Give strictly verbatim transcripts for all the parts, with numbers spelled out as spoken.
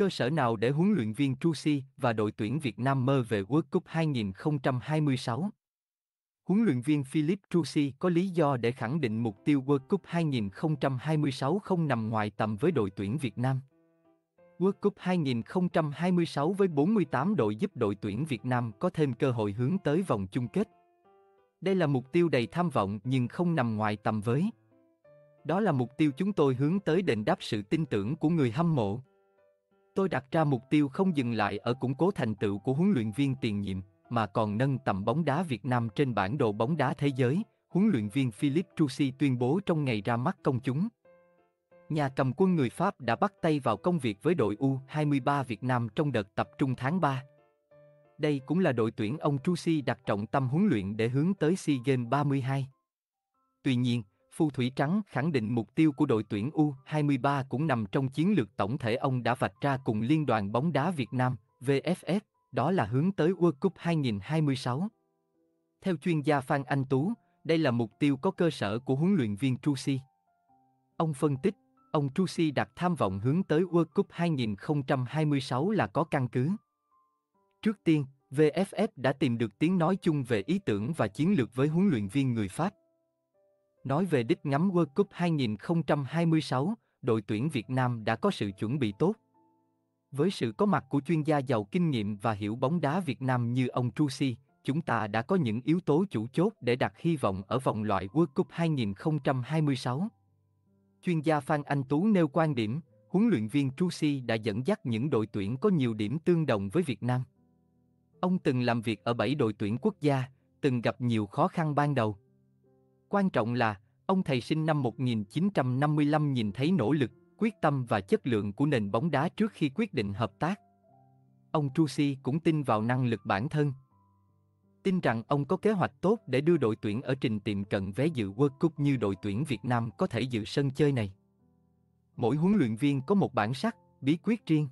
cơ sở nào để huấn luyện viên Trusi và đội tuyển Việt Nam mơ về World Cup hai không hai sáu? Huấn luyện viên Philippe Trusi có lý do để khẳng định mục tiêu World Cup hai không hai sáu không nằm ngoài tầm với đội tuyển Việt Nam. World Cup hai không hai sáu với bốn mươi tám đội giúp đội tuyển Việt Nam có thêm cơ hội hướng tới vòng chung kết. Đây là mục tiêu đầy tham vọng nhưng không nằm ngoài tầm với. Đó là mục tiêu chúng tôi hướng tới đền đáp sự tin tưởng của người hâm mộ. Tôi đặt ra mục tiêu không dừng lại ở củng cố thành tựu của huấn luyện viên tiền nhiệm, mà còn nâng tầm bóng đá Việt Nam trên bản đồ bóng đá thế giới, huấn luyện viên Philippe Trusi tuyên bố trong ngày ra mắt công chúng. Nhà cầm quân người Pháp đã bắt tay vào công việc với đội U hai mươi ba Việt Nam trong đợt tập trung tháng ba. Đây cũng là đội tuyển ông Trusi đặt trọng tâm huấn luyện để hướng tới SEA Games ba mươi hai. Tuy nhiên, phù thủy trắng khẳng định mục tiêu của đội tuyển U hai mươi ba cũng nằm trong chiến lược tổng thể ông đã vạch ra cùng Liên đoàn bóng đá Việt Nam, vê ép ép, đó là hướng tới World Cup hai không hai sáu. Theo chuyên gia Phan Anh Tú, đây là mục tiêu có cơ sở của huấn luyện viên Trusi. Ông phân tích, ông Trusi đặt tham vọng hướng tới World Cup hai không hai sáu là có căn cứ. Trước tiên, vê ép ép đã tìm được tiếng nói chung về ý tưởng và chiến lược với huấn luyện viên người Pháp. Nói về đích ngắm World Cup hai không hai sáu, đội tuyển Việt Nam đã có sự chuẩn bị tốt. Với sự có mặt của chuyên gia giàu kinh nghiệm và hiểu bóng đá Việt Nam như ông Trusi, chúng ta đã có những yếu tố chủ chốt để đặt hy vọng ở vòng loại World Cup hai không hai sáu. Chuyên gia Phan Anh Tú nêu quan điểm, huấn luyện viên Trusi đã dẫn dắt những đội tuyển có nhiều điểm tương đồng với Việt Nam. Ông từng làm việc ở bảy đội tuyển quốc gia, từng gặp nhiều khó khăn ban đầu. Quan trọng là, ông thầy sinh năm một nghìn chín trăm năm mươi lăm nhìn thấy nỗ lực, quyết tâm và chất lượng của nền bóng đá trước khi quyết định hợp tác. Ông Trusi cũng tin vào năng lực bản thân. Tin rằng ông có kế hoạch tốt để đưa đội tuyển ở trình tiệm cận vé dự World Cup như đội tuyển Việt Nam có thể dự sân chơi này. Mỗi huấn luyện viên có một bản sắc, bí quyết riêng.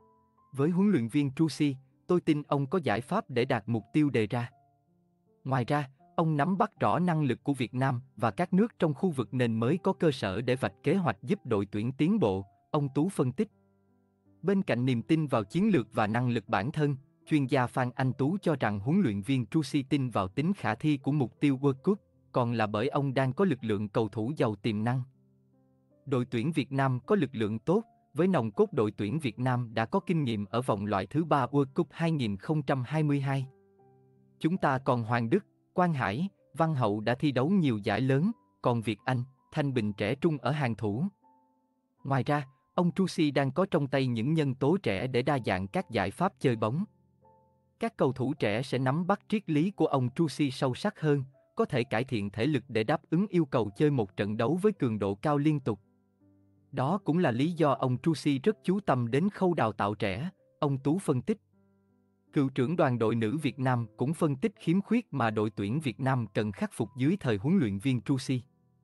Với huấn luyện viên Trusi, tôi tin ông có giải pháp để đạt mục tiêu đề ra. Ngoài ra, ông nắm bắt rõ năng lực của Việt Nam và các nước trong khu vực nên mới có cơ sở để vạch kế hoạch giúp đội tuyển tiến bộ, ông Tú phân tích. Bên cạnh niềm tin vào chiến lược và năng lực bản thân, chuyên gia Phan Anh Tú cho rằng huấn luyện viên Trusi tin vào tính khả thi của mục tiêu World Cup, còn là bởi ông đang có lực lượng cầu thủ giàu tiềm năng. Đội tuyển Việt Nam có lực lượng tốt, với nòng cốt đội tuyển Việt Nam đã có kinh nghiệm ở vòng loại thứ ba World Cup hai không hai hai. Chúng ta còn Hoàng Đức, Quang Hải, Văn Hậu đã thi đấu nhiều giải lớn, còn Việt Anh, Thanh Bình trẻ trung ở hàng thủ. Ngoài ra, ông Trusi đang có trong tay những nhân tố trẻ để đa dạng các giải pháp chơi bóng. Các cầu thủ trẻ sẽ nắm bắt triết lý của ông Trusi sâu sắc hơn, có thể cải thiện thể lực để đáp ứng yêu cầu chơi một trận đấu với cường độ cao liên tục. Đó cũng là lý do ông Trusi rất chú tâm đến khâu đào tạo trẻ, ông Tú phân tích. Cựu trưởng đoàn đội nữ Việt Nam cũng phân tích khiếm khuyết mà đội tuyển Việt Nam cần khắc phục dưới thời huấn luyện viên Trusi.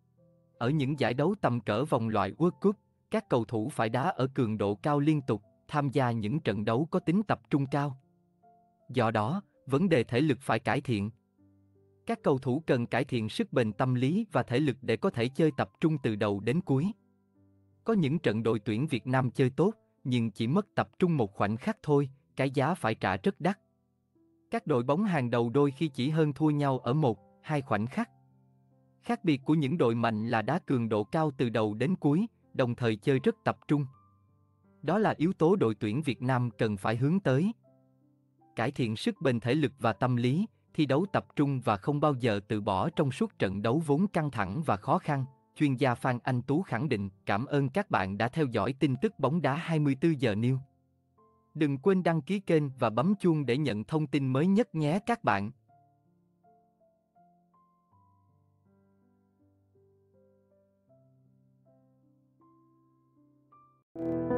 Ở những giải đấu tầm cỡ vòng loại World Cup, các cầu thủ phải đá ở cường độ cao liên tục, tham gia những trận đấu có tính tập trung cao. Do đó, vấn đề thể lực phải cải thiện. Các cầu thủ cần cải thiện sức bền tâm lý và thể lực để có thể chơi tập trung từ đầu đến cuối. Có những trận đội tuyển Việt Nam chơi tốt, nhưng chỉ mất tập trung một khoảnh khắc thôi, cái giá phải trả rất đắt. Các đội bóng hàng đầu đôi khi chỉ hơn thua nhau ở một, hai khoảnh khắc. Khác biệt của những đội mạnh là đá cường độ cao từ đầu đến cuối, đồng thời chơi rất tập trung. Đó là yếu tố đội tuyển Việt Nam cần phải hướng tới. Cải thiện sức bền thể lực và tâm lý, thi đấu tập trung và không bao giờ từ bỏ trong suốt trận đấu vốn căng thẳng và khó khăn. Chuyên gia Phan Anh Tú khẳng định, cảm ơn các bạn đã theo dõi tin tức bóng đá hai mươi tư giờ News. Đừng quên đăng ký kênh và bấm chuông để nhận thông tin mới nhất nhé các bạn. Thank you.